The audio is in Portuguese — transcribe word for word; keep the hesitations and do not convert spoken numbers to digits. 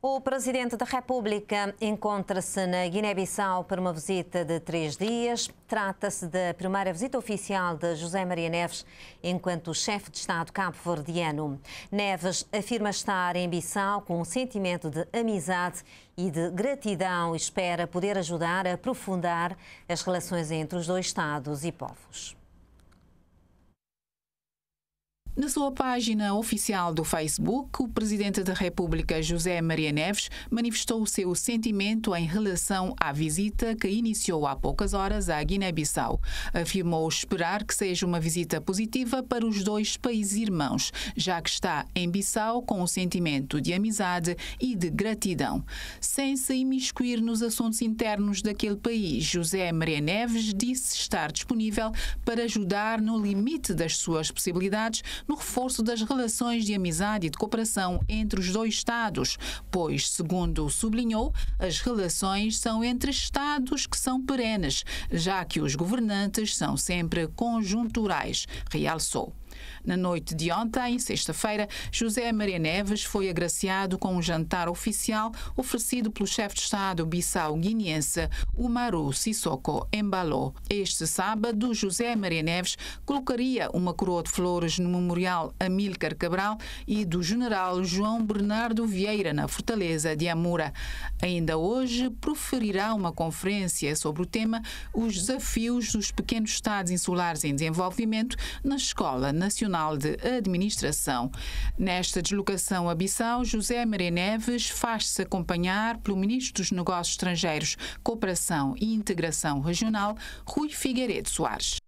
O Presidente da República encontra-se na Guiné-Bissau para uma visita de três dias. Trata-se da primeira visita oficial de José Maria Neves enquanto chefe de Estado cabo-verdiano. Neves afirma estar em Bissau com um sentimento de amizade e de gratidão e espera poder ajudar a aprofundar as relações entre os dois Estados e povos. Na sua página oficial do Facebook, o Presidente da República, José Maria Neves, manifestou o seu sentimento em relação à visita que iniciou há poucas horas à Guiné-Bissau. Afirmou esperar que seja uma visita positiva para os dois países irmãos, já que está em Bissau com um sentimento de amizade e de gratidão. Sem se imiscuir nos assuntos internos daquele país, José Maria Neves disse estar disponível para ajudar no limite das suas possibilidades no reforço das relações de amizade e de cooperação entre os dois Estados, pois, segundo sublinhou, as relações são entre Estados que são perenes, já que os governantes são sempre conjunturais, realçou. Na noite de ontem, sexta-feira, José Maria Neves foi agraciado com um jantar oficial oferecido pelo chefe de Estado bissau-guineense Umaru Sissoko Embalo. Este sábado, José Maria Neves colocaria uma coroa de flores no Memorial Amílcar Cabral e do general João Bernardo Vieira, na Fortaleza de Amura. Ainda hoje, proferirá uma conferência sobre o tema Os desafios dos pequenos Estados insulares em desenvolvimento na Escola Nacional de Administração. Nesta deslocação a Bissau, José Maria Neves faz-se acompanhar pelo Ministro dos Negócios Estrangeiros, Cooperação e Integração Regional, Rui Figueiredo Soares.